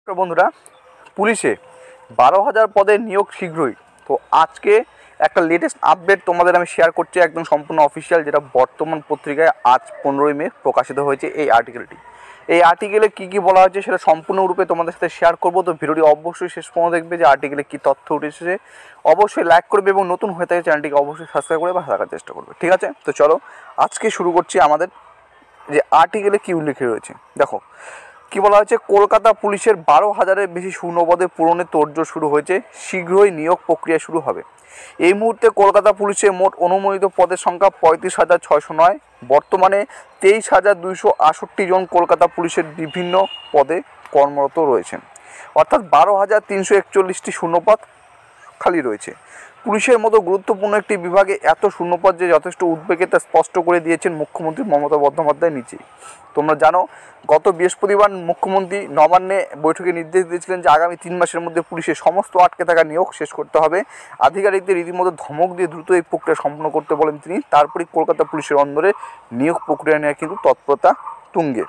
বন্ধুরা, পুলিশে 12,000 পদে নিয়োগ শীঘ্রই। তো আজকে একটা লেটেস্ট আপডেট তোমাদের আমি শেয়ার করছি, একদম সম্পূর্ণ অফিসিয়াল, যেটা বর্তমান পত্রিকায় আজ 15ই মে প্রকাশিত হয়েছে। এই আর্টিকেলটি, এই আর্টিকেলে কী বলা হয়েছে সেটা সম্পূর্ণরূপে তোমাদের সাথে শেয়ার করবো। তো ভিডিওটি অবশ্যই শেষ পর্যন্ত দেখবে যে আর্টিকেলে কী তথ্য উঠেছে। অবশ্যই লাইক করবে এবং নতুন হয়ে থাকে চ্যানেলটিকে অবশ্যই সাবস্ক্রাইব করে বা থাকার চেষ্টা করবে। ঠিক আছে, তো চলো আজকে শুরু করছি আমাদের যে আর্টিকেলে কী উল্লেখ রয়েছে। দেখো কী বলা হয়েছে, কলকাতা পুলিশের 12,000-এর বেশি শূন্যপদে পূরণের তোড়জোড় শুরু হয়েছে, শীঘ্রই নিয়োগ প্রক্রিয়া শুরু হবে। এই মুহূর্তে কলকাতা পুলিশের মোট অনুমোদিত পদের সংখ্যা 35,609। বর্তমানে 23,268 জন কলকাতা পুলিশের বিভিন্ন পদে কর্মরত রয়েছেন, অর্থাৎ 12,341টি শূন্যপদ খালি রয়েছে। পুলিশের মতো গুরুত্বপূর্ণ একটি বিভাগে এত শূন্যপদ যে যথেষ্ট উদ্বেগের, তা স্পষ্ট করে দিয়েছেন মুখ্যমন্ত্রী মমতা বন্দ্যোপাধ্যায় নিজেই। তোমরা জানো, গত বৃহস্পতিবার মুখ্যমন্ত্রী নবান্নে বৈঠকে নির্দেশ দিয়েছিলেন যে আগামী 3 মাসের মধ্যে পুলিশের সমস্ত আটকে থাকা নিয়োগ শেষ করতে হবে। আধিকারিকদের রীতিমতো ধমক দিয়ে দ্রুত এই প্রক্রিয়া সম্পন্ন করতে বলেন তিনি। তারপরেই কলকাতা পুলিশের অন্দরে নিয়োগ প্রক্রিয়া নিয়ে কিন্তু তৎপরতা তুঙ্গে।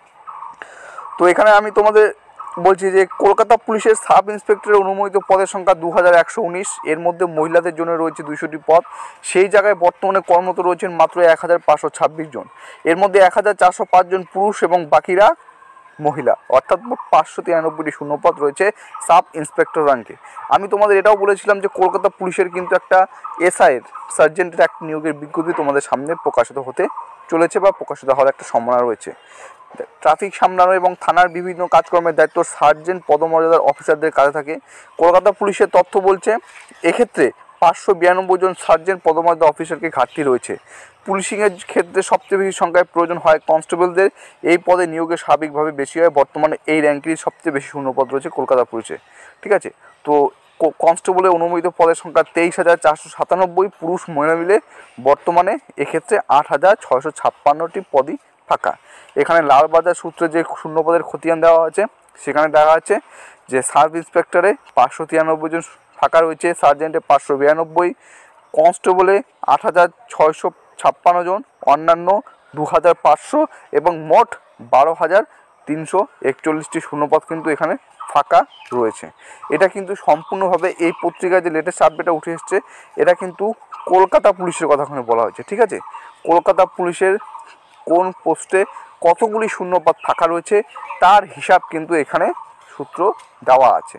তো এখানে আমি তোমাদের বলছি যে কলকাতা পুলিশের সাব ইন্সপেক্টরের অনুমোদিত পদের সংখ্যা 2,119। এর মধ্যে মহিলাদের জন্য রয়েছে 200টি পদ। সেই জায়গায় বর্তমানে কর্মরত রয়েছেন মাত্র 1,526 জন। এর মধ্যে 1,405 জন পুরুষ এবং বাকিরা মহিলা, অর্থাৎ মোট 593টি শূন্যপদ রয়েছে সাব ইন্সপেক্টর র্যাঙ্কে। আমি তোমাদের এটাও বলেছিলাম যে কলকাতা পুলিশের কিন্তু একটা এসআইয়ের সার্জেন্টের একটা নিয়োগের বিজ্ঞপ্তি তোমাদের সামনে প্রকাশিত হতে চলেছে বা প্রকাশিত হওয়ার একটা সম্ভাবনা রয়েছে। ট্রাফিক সামলানো এবং থানার বিভিন্ন কাজকর্মের দায়িত্ব সার্জেন্ট পদমর্যাদার অফিসারদের কাছে থাকে। কলকাতা পুলিশের তথ্য বলছে এক্ষেত্রে 592 জন সার্জেন্ট পদমর্যাদা অফিসারকে ঘাটতি রয়েছে। পুলিশিংয়ের ক্ষেত্রে সবচেয়ে বেশি সংখ্যায় প্রয়োজন হয় কনস্টেবলদের। এই পদে নিয়োগে স্বাভাবিকভাবে বেশি হয়। বর্তমানে এই র্যাঙ্কেরই সবচেয়ে বেশি শূন্যপদ রয়েছে কলকাতা পুলিশে। ঠিক আছে, তো কনস্টেবলের অনুমোদিত পদের সংখ্যা 23,497, পুরুষ মহিলা মিলে বর্তমানে এক্ষেত্রে 8,656টি পদই ফাঁকা। এখানে লালবাজার সূত্রে যে শূন্যপদের খতিয়ান দেওয়া আছে সেখানে দেখা যাচ্ছে যে সাব ইন্সপেক্টরে 593 জন ফাঁকা রয়েছে, সার্জেন্টে 592, কনস্টেবলে 8,656 জন, অন্যান্য 2,500 এবং মোট 12,341টি শূন্যপদ কিন্তু এখানে ফাঁকা রয়েছে। এটা কিন্তু সম্পূর্ণভাবে এই পত্রিকায় যে লেটেস্ট আপডেটটা উঠে এসছে, এটা কিন্তু কলকাতা পুলিশের কথা ওখানে বলা হয়েছে। ঠিক আছে, কলকাতা পুলিশের কোন পোস্টে কতগুলি শূন্যপদ ফাঁকা রয়েছে তার হিসাব কিন্তু এখানে সূত্র দেওয়া আছে।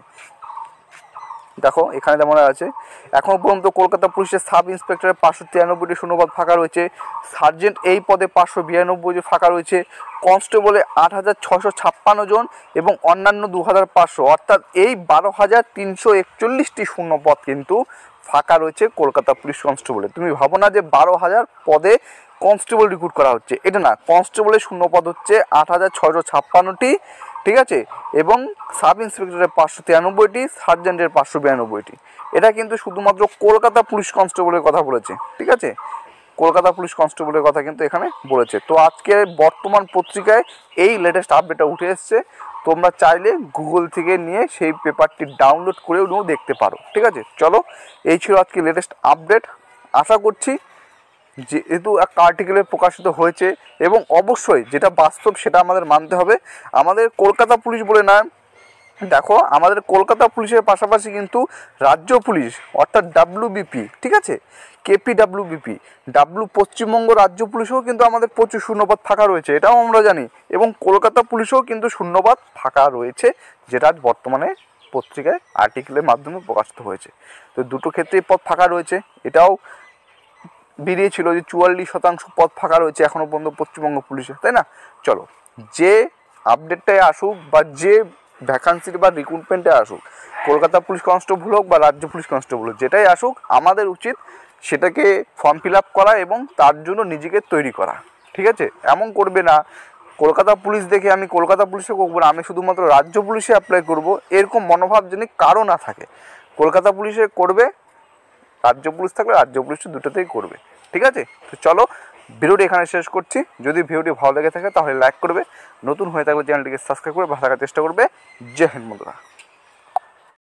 দেখো এখানে যেমন আছে, এখনও পর্যন্ত কলকাতা পুলিশের সাব ইন্সপেক্টরে 593টি শূন্যপদ ফাঁকা রয়েছে, সার্জেন্ট এই পদে 592 জন ফাঁকা রয়েছে, কনস্টেবলে 8,656 জন এবং অন্যান্য 2,500, অর্থাৎ এই 12,341টি শূন্যপদ কিন্তু ফাঁকা রয়েছে কলকাতা পুলিশ কনস্টেবলে। তুমি ভাবো না যে 12,000 পদে কনস্টেবল রিক্রুট করা হচ্ছে, এটা না। কনস্টেবলের শূন্যপদ হচ্ছে 8,656টি, ঠিক আছে, এবং সাব ইন্সপেক্টরের 593টি, সার্জেন্টের 592টি। এটা কিন্তু শুধুমাত্র কলকাতা পুলিশ কনস্টেবলের কথা বলেছে। ঠিক আছে, কলকাতা পুলিশ কনস্টেবলের কথা কিন্তু এখানে বলেছে। তো আজকে বর্তমান পত্রিকায় এই লেটেস্ট আপডেটটা উঠে এসছে। তোমরা চাইলে গুগল থেকে নিয়ে সেই পেপারটি ডাউনলোড করেও নিয়েও দেখতে পারো। ঠিক আছে, চলো এই ছিল আজকে লেটেস্ট আপডেট। আশা করছি যেহেতু একটা আর্টিকেলে প্রকাশিত হয়েছে এবং অবশ্যই যেটা বাস্তব সেটা আমাদের মানতে হবে। আমাদের কলকাতা পুলিশ বলে না, দেখো আমাদের কলকাতা পুলিশের পাশাপাশি কিন্তু রাজ্য পুলিশ অর্থাৎ ডাব্লিউবিপি, ঠিক আছে, কেপিডাব্লিউবিপি, পশ্চিমবঙ্গ রাজ্য পুলিশেও কিন্তু আমাদের প্রচুর শূন্যপদ ফাঁকা রয়েছে, এটাও আমরা জানি। এবং কলকাতা পুলিশেও কিন্তু শূন্যপদ ফাঁকা রয়েছে, যেটা আজ বর্তমানে পত্রিকায় আর্টিকেলের মাধ্যমে প্রকাশিত হয়েছে। তো দুটো ক্ষেত্রেই পদ ফাঁকা রয়েছে। এটাও বেরিয়েছিল যে 44% পদ ফাঁকা রয়েছে এখনও পর্যন্ত পশ্চিমবঙ্গ পুলিশে, তাই না? চলো, যে আপডেটটাই আসুক বা যে ভ্যাকান্সির বা রিক্রুটমেন্টে আসুক, কলকাতা পুলিশ কনস্টেবল হোক বা রাজ্য পুলিশ কনস্টেবল হোক, যেটাই আসুক আমাদের উচিত সেটাকে ফর্ম ফিল আপ করা এবং তার জন্য নিজেকে তৈরি করা। ঠিক আছে, এমন করবে না কলকাতা পুলিশ দেখে আমি কলকাতা পুলিশে করবো না, আমি শুধুমাত্র রাজ্য পুলিশে অ্যাপ্লাই করব, এরকম মনোভাব যেন কারো না থাকে। কলকাতা পুলিশে করবে, রাজ্য পুলিশ থাকলে রাজ্য পুলিশ দুটোতেই করবে। ঠিক আছে, তো চলো ভিডিওটি এখানে শেষ করছি। যদি ভিডিওটি ভালো লেগে থাকে তাহলে লাইক করবে, নতুন হয়ে থাকলে চ্যানেলটিকে সাবস্ক্রাইব করে ভালো থাকার চেষ্টা করবে। জয় হিন্দ বন্ধুরা।